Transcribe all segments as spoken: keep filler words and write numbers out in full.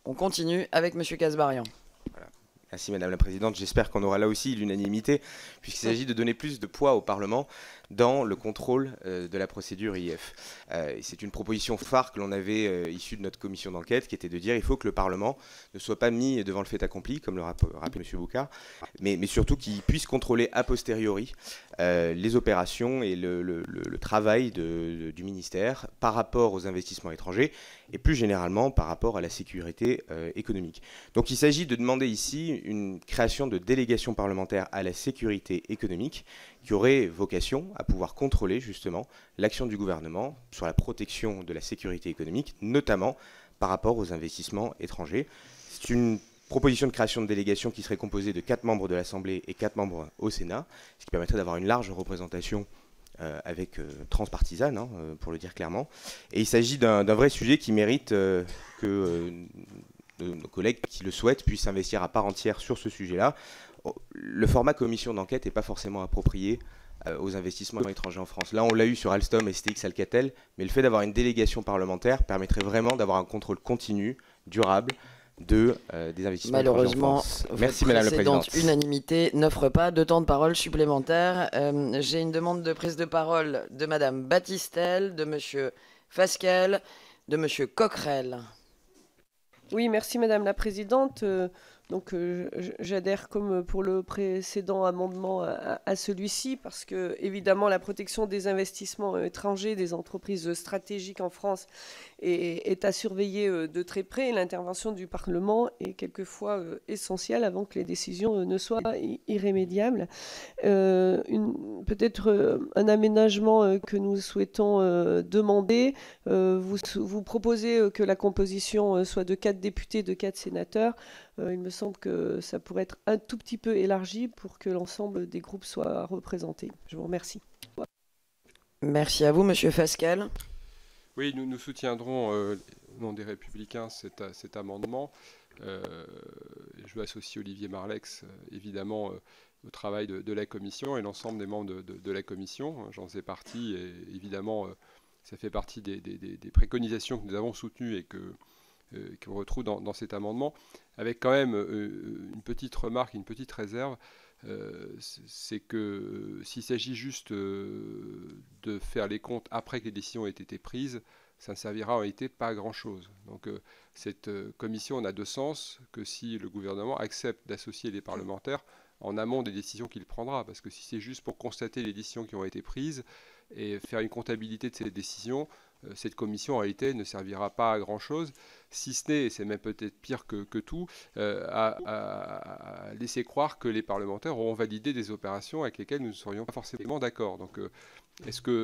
On continue avec M. Kasbarian. Voilà. Merci Madame la Présidente. J'espère qu'on aura là aussi l'unanimité, puisqu'il s'agit de donner plus de poids au Parlement dans le contrôle euh, de la procédure I F. Euh, C'est une proposition phare que l'on avait euh, issue de notre commission d'enquête, qui était de dire qu'il faut que le Parlement ne soit pas mis devant le fait accompli, comme le rappelait M. Boucard, mais, mais surtout qu'il puisse contrôler a posteriori euh, les opérations et le, le, le, le travail de, de, du ministère par rapport aux investissements étrangers et plus généralement par rapport à la sécurité euh, économique. Donc il s'agit de demander ici une création de délégation parlementaire à la sécurité économique qui aurait vocation à pouvoir contrôler justement l'action du gouvernement sur la protection de la sécurité économique, notamment par rapport aux investissements étrangers. C'est une proposition de création de délégation qui serait composée de quatre membres de l'Assemblée et quatre membres au Sénat, ce qui permettrait d'avoir une large représentation euh, avec euh, transpartisane, hein, euh, pour le dire clairement. Et il s'agit d'un vrai sujet qui mérite euh, que euh, nos collègues qui le souhaitent puissent s'investir à part entière sur ce sujet-là. Le format commission d'enquête n'est pas forcément approprié euh, aux investissements étrangers en France. Là, on l'a eu sur Alstom et S T X Alcatel, mais le fait d'avoir une délégation parlementaire permettrait vraiment d'avoir un contrôle continu, durable, de, euh, des investissements Malheureusement, étrangers en France. Merci Madame la Présidente. Unanimité n'offre pas de temps de parole supplémentaire. Euh, J'ai une demande de prise de parole de Madame Battistel, de Monsieur Fasquelle, de Monsieur Coquerel. Oui, merci Madame la Présidente. Euh, donc euh, j'adhère comme pour le précédent amendement à, à celui-ci parce que évidemment la protection des investissements étrangers des entreprises stratégiques en France est, est à surveiller de très près. L'intervention du Parlement est quelquefois essentielle avant que les décisions ne soient irrémédiables. Euh, Peut-être un aménagement que nous souhaitons euh, demander. Euh, vous, vous proposez que la composition soit de quatre députés, de quatre sénateurs. Euh, il me semble que ça pourrait être un tout petit peu élargi pour que l'ensemble des groupes soient représentés. Je vous remercie. Merci à vous, Monsieur Fasquelle. Oui, nous, nous soutiendrons euh, au nom des Républicains cet, cet amendement. Euh, je veux associer Olivier Marleix, euh, évidemment, euh, au travail de, de la Commission et l'ensemble des membres de, de, de la Commission. J'en faisais partie et évidemment, euh, ça fait partie des, des, des préconisations que nous avons soutenues et que Euh, qu'on retrouve dans, dans cet amendement, avec quand même euh, une petite remarque, une petite réserve, euh, c'est que euh, s'il s'agit juste euh, de faire les comptes après que les décisions aient été prises, ça ne servira en réalité pas à grand-chose. Donc euh, cette euh, commission n'a de sens que si le gouvernement accepte d'associer les parlementaires en amont des décisions qu'il prendra, parce que si c'est juste pour constater les décisions qui ont été prises et faire une comptabilité de ces décisions, cette commission en réalité ne servira pas à grand chose, si ce n'est, et c'est même peut-être pire que, que tout, euh, à, à, à laisser croire que les parlementaires auront validé des opérations avec lesquelles nous ne serions pas forcément d'accord. Donc euh, est-ce que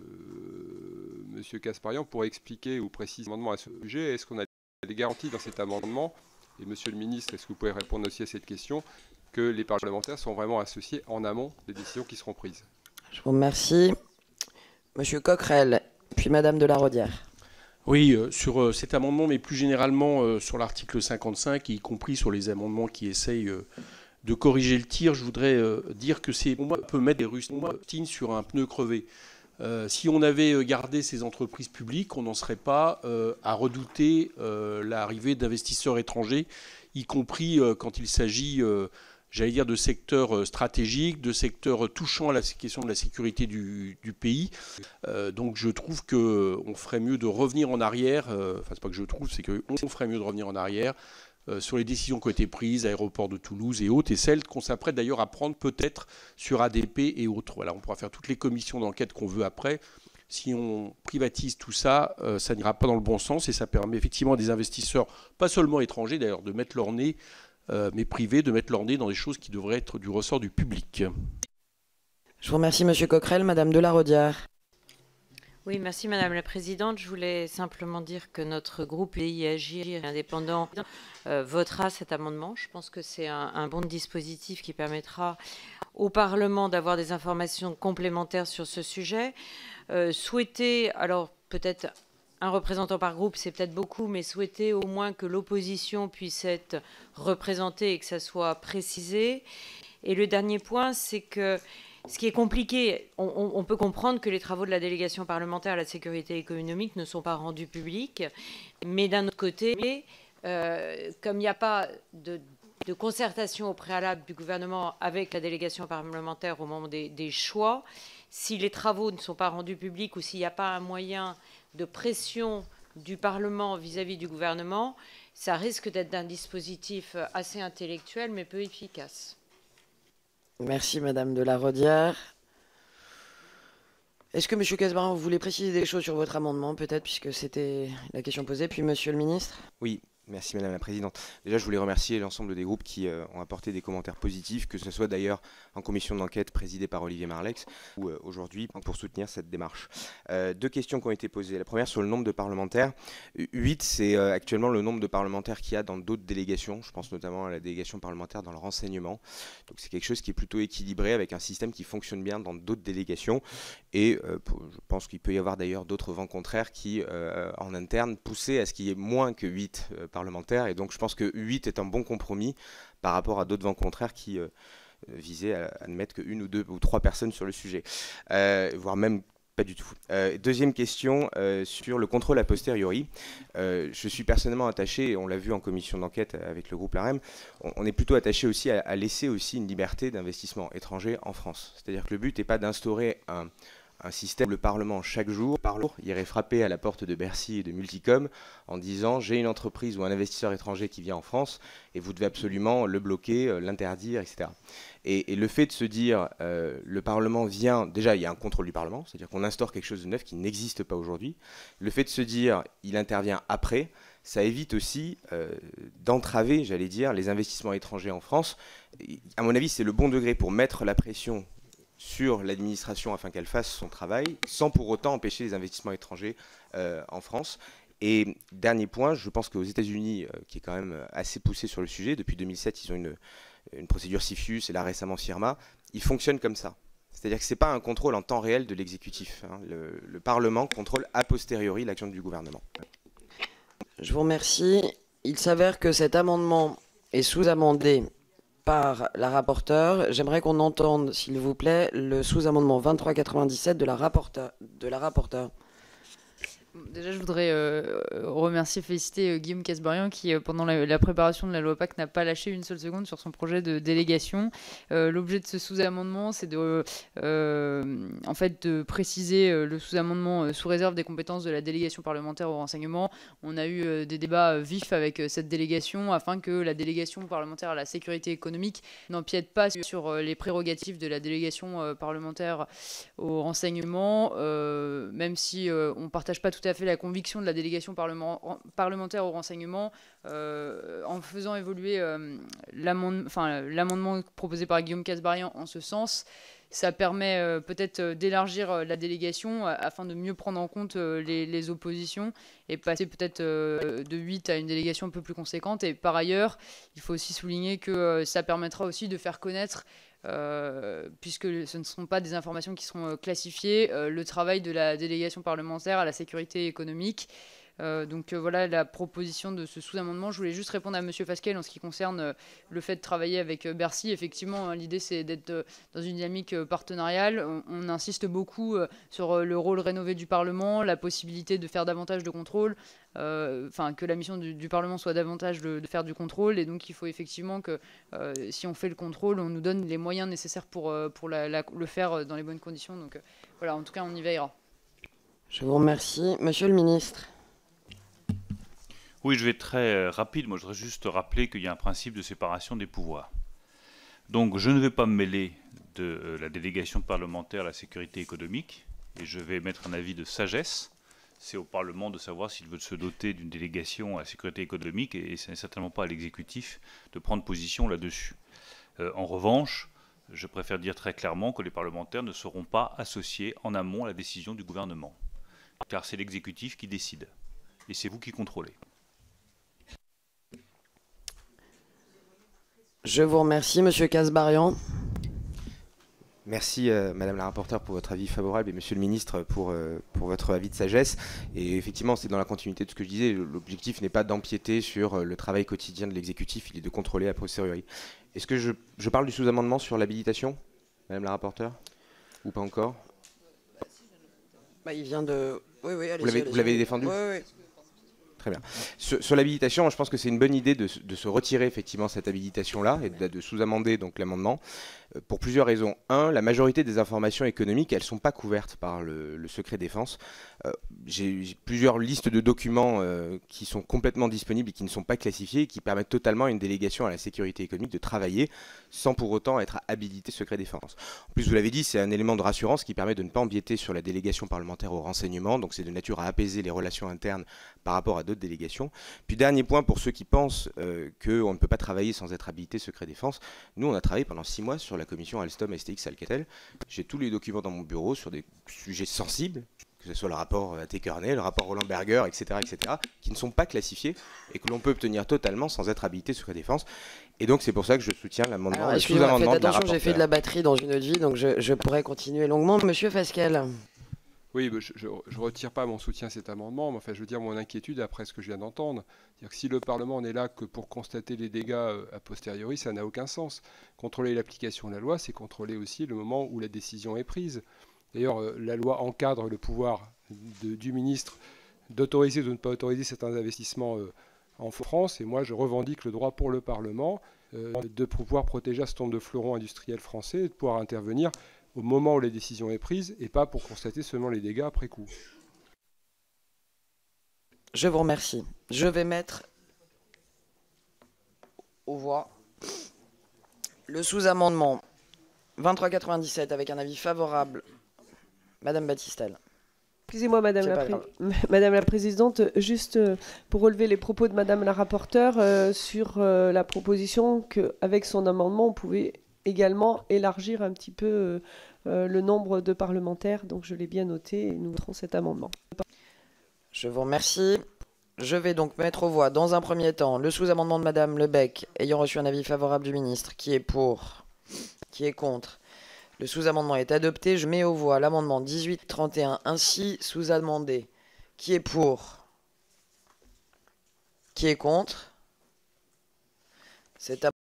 euh, M. Kasbarian pourrait expliquer ou préciser amendement à ce sujet? Est-ce qu'on a des garanties dans cet amendement? Et Monsieur le ministre, est-ce que vous pouvez répondre aussi à cette question, que les parlementaires sont vraiment associés en amont des décisions qui seront prises? Je vous remercie. Monsieur Coquerel, puis Madame de la Rodière. Oui, euh, sur euh, cet amendement, mais plus généralement euh, sur l'article cinquante-cinq, y compris sur les amendements qui essayent euh, de corriger le tir, je voudrais euh, dire que c'est, on peut mettre des rustines sur un pneu crevé. Euh, si on avait gardé ces entreprises publiques, on n'en serait pas euh, à redouter euh, l'arrivée d'investisseurs étrangers, y compris euh, quand il s'agit... Euh, j'allais dire, de secteurs stratégiques, de secteurs touchant à la question de la sécurité du, du pays. Euh, donc je trouve qu'on ferait mieux de revenir en arrière, euh, enfin c'est pas que je trouve, c'est qu'on ferait mieux de revenir en arrière euh, sur les décisions qui ont été prises, aéroport de Toulouse et autres, et celles qu'on s'apprête d'ailleurs à prendre peut-être sur A D P et autres. Voilà, on pourra faire toutes les commissions d'enquête qu'on veut après. Si on privatise tout ça, euh, ça n'ira pas dans le bon sens et ça permet effectivement à des investisseurs, pas seulement étrangers d'ailleurs, de mettre leur nez Euh, mais privés, de mettre leur nez dans des choses qui devraient être du ressort du public. Je vous remercie, Monsieur Coquerel. Madame de la Rodière. Oui, merci Madame la Présidente. Je voulais simplement dire que notre groupe U D I Agir indépendant euh, votera cet amendement. Je pense que c'est un, un bon dispositif qui permettra au Parlement d'avoir des informations complémentaires sur ce sujet. Euh, souhaiter, alors peut-être... Un représentant par groupe, c'est peut-être beaucoup, mais souhaiter au moins que l'opposition puisse être représentée et que ça soit précisé. Et le dernier point, c'est que ce qui est compliqué, on, on peut comprendre que les travaux de la délégation parlementaire à la sécurité économique ne sont pas rendus publics, mais d'un autre côté, euh, comme il n'y a pas de, de concertation au préalable du gouvernement avec la délégation parlementaire au moment des, des choix, si les travaux ne sont pas rendus publics ou s'il n'y a pas un moyen de pression du Parlement vis-à-vis du gouvernement, ça risque d'être un dispositif assez intellectuel mais peu efficace. Merci Madame de la Rodière. Est-ce que Monsieur Casbarin, vous voulez préciser des choses sur votre amendement, peut-être, puisque c'était la question posée, puis Monsieur le Ministre? Oui. Merci Madame la Présidente. Déjà, je voulais remercier l'ensemble des groupes qui euh, ont apporté des commentaires positifs, que ce soit d'ailleurs en commission d'enquête présidée par Olivier Marleix ou euh, aujourd'hui pour soutenir cette démarche. Euh, deux questions qui ont été posées. La première sur le nombre de parlementaires. huit, c'est euh, actuellement le nombre de parlementaires qu'il y a dans d'autres délégations. Je pense notamment à la délégation parlementaire dans le renseignement. Donc c'est quelque chose qui est plutôt équilibré avec un système qui fonctionne bien dans d'autres délégations. Et euh, pour, je pense qu'il peut y avoir d'ailleurs d'autres vents contraires qui, euh, en interne, poussaient à ce qu'il y ait moins que huit euh, parlementaires, et donc je pense que huit est un bon compromis par rapport à d'autres vents contraires qui euh, visaient à admettre qu'une ou deux ou trois personnes sur le sujet, euh, voire même pas du tout. Euh, deuxième question euh, sur le contrôle a posteriori. Euh, je suis personnellement attaché, et on l'a vu en commission d'enquête avec le groupe l'AREM, on, on est plutôt attaché aussi à, à laisser aussi une liberté d'investissement étranger en France. C'est-à-dire que le but n'est pas d'instaurer un un système où le Parlement, chaque jour, par jour, irait frapper à la porte de Bercy et de Multicom en disant « j'ai une entreprise ou un investisseur étranger qui vient en France et vous devez absolument le bloquer, euh, l'interdire, et cetera » Et, et le fait de se dire euh, le Parlement vient, déjà il y a un contrôle du Parlement, c'est-à-dire qu'on instaure quelque chose de neuf qui n'existe pas aujourd'hui. Le fait de se dire il intervient après, ça évite aussi euh, d'entraver, j'allais dire, les investissements étrangers en France. Et, à mon avis, c'est le bon degré pour mettre la pression sur l'administration afin qu'elle fasse son travail, sans pour autant empêcher les investissements étrangers euh, en France. Et dernier point, je pense qu'aux États-Unis, euh, qui est quand même assez poussé sur le sujet, depuis deux mille sept, ils ont une, une procédure CFIUS et là récemment CIRMA, ils fonctionnent comme ça. C'est-à-dire que ce n'est pas un contrôle en temps réel de l'exécutif. Hein. Le, le Parlement contrôle a posteriori l'action du gouvernement. Je vous remercie. Il s'avère que cet amendement est sous-amendé par la rapporteure. J'aimerais qu'on entende, s'il vous plaît, le sous-amendement vingt-trois quatre-vingt-dix-sept de la rapporteure. De la rapporteure. Déjà, je voudrais euh, remercier, féliciter euh, Guillaume Casbarian qui, euh, pendant la, la préparation de la loi P A C, n'a pas lâché une seule seconde sur son projet de délégation. Euh, L'objet de ce sous-amendement, c'est de, euh, en fait, de préciser euh, le sous-amendement euh, sous réserve des compétences de la délégation parlementaire au renseignement. On a eu euh, des débats euh, vifs avec euh, cette délégation afin que la délégation parlementaire à la sécurité économique n'empiète pas sur, sur euh, les prérogatives de la délégation euh, parlementaire au renseignement, euh, même si euh, on ne partage pas tout à fait la conviction de la délégation parlement, parlementaire au renseignement, euh, en faisant évoluer euh, l'amendement enfin, proposé par Guillaume Casbarian en ce sens. Ça permet euh, peut-être euh, d'élargir euh, la délégation euh, afin de mieux prendre en compte euh, les, les oppositions et passer peut-être euh, de huit à une délégation un peu plus conséquente. Et par ailleurs, il faut aussi souligner que euh, ça permettra aussi de faire connaître, Euh, puisque ce ne seront pas des informations qui seront euh, classifiées, euh, le travail de la délégation parlementaire à la sécurité économique. Euh, donc euh, voilà la proposition de ce sous-amendement. Je voulais juste répondre à M. Fasquelle en ce qui concerne euh, le fait de travailler avec euh, Bercy. Effectivement, hein, l'idée c'est d'être euh, dans une dynamique euh, partenariale. On, on insiste beaucoup euh, sur euh, le rôle rénové du Parlement, la possibilité de faire davantage de contrôle, enfin euh, que la mission du, du Parlement soit davantage de, de faire du contrôle. Et donc il faut effectivement que euh, si on fait le contrôle, on nous donne les moyens nécessaires pour, euh, pour la, la, le faire dans les bonnes conditions. Donc euh, voilà, en tout cas on y veillera. Je vous remercie. Monsieur le ministre. Oui, je vais être très rapide. Moi, je voudrais juste rappeler qu'il y a un principe de séparation des pouvoirs. Donc, je ne vais pas me mêler de euh, la délégation parlementaire à la sécurité économique et je vais mettre un avis de sagesse. C'est au Parlement de savoir s'il veut se doter d'une délégation à la sécurité économique et ce n'est certainement pas à l'exécutif de prendre position là-dessus. Euh, en revanche, je préfère dire très clairement que les parlementaires ne seront pas associés en amont à la décision du gouvernement, car c'est l'exécutif qui décide et c'est vous qui contrôlez. Je vous remercie, Monsieur Casbarian. Merci euh, Madame la rapporteure pour votre avis favorable et Monsieur le ministre pour, euh, pour votre avis de sagesse. Et effectivement, c'est dans la continuité de ce que je disais. L'objectif n'est pas d'empiéter sur le travail quotidien de l'exécutif, il est de contrôler a posteriori. Est-ce que je, je parle du sous-amendement sur l'habilitation, Madame la rapporteure, ou pas encore? Bah, il vient de... Oui, oui, allez-y. Vous l'avez défendu? Oui, oui. Très bien. Sur, sur l'habilitation, je pense que c'est une bonne idée de, de se retirer effectivement cette habilitation-là et de, de sous-amender donc l'amendement euh, pour plusieurs raisons. Un, la majorité des informations économiques, elles ne sont pas couvertes par le, le secret défense. Euh, J'ai plusieurs listes de documents euh, qui sont complètement disponibles et qui ne sont pas classifiés et qui permettent totalement à une délégation à la sécurité économique de travailler sans pour autant être habilité secret défense. En plus, vous l'avez dit, c'est un élément de rassurance qui permet de ne pas empiéter sur la délégation parlementaire au renseignement, donc c'est de nature à apaiser les relations internes par rapport à d'autres délégations. Puis dernier point, pour ceux qui pensent euh, qu'on ne peut pas travailler sans être habilité secret défense, nous on a travaillé pendant six mois sur la commission Alstom S T X Alcatel. J'ai tous les documents dans mon bureau sur des sujets sensibles, que ce soit le rapport A T Kearney, le rapport Roland Berger, et cetera, et cetera, qui ne sont pas classifiés et que l'on peut obtenir totalement sans être habilité secret défense. Et donc c'est pour ça que je soutiens l'amendement, le sous-amendement de la attention, j'ai fait de la batterie dans une autre vie, donc je, je pourrais continuer longuement. Monsieur Fasquelle. Oui, je ne retire pas mon soutien à cet amendement, mais enfin, je veux dire mon inquiétude après ce que je viens d'entendre. C'est-à-dire que si le Parlement n'est là que pour constater les dégâts euh, a posteriori, ça n'a aucun sens. Contrôler l'application de la loi, c'est contrôler aussi le moment où la décision est prise. D'ailleurs, euh, la loi encadre le pouvoir de, du ministre d'autoriser ou de ne pas autoriser certains investissements euh, en France, et moi je revendique le droit pour le Parlement euh, de pouvoir protéger un certain nombre de fleurons industriels français et de pouvoir intervenir au moment où la décision est prise et pas pour constater seulement les dégâts après coup. Je vous remercie. Je vais mettre aux voix le sous-amendement vingt-trois quatre-vingt-dix-sept avec un avis favorable. Madame Battistel. Excusez-moi, Madame la, Pré Madame la Présidente, juste euh, pour relever les propos de Madame la rapporteure euh, sur euh, la proposition qu'avec son amendement, on pouvait également élargir un petit peu euh, euh, le nombre de parlementaires. Donc je l'ai bien noté et nous voterons cet amendement. Je vous remercie. Je vais donc mettre aux voix dans un premier temps le sous-amendement de Madame Lebec ayant reçu un avis favorable du ministre. Qui est pour? Qui est contre? Le sous-amendement est adopté. Je mets aux voix l'amendement dix-huit trente et un ainsi sous-amendé. Qui est pour? Qui est contre? C'est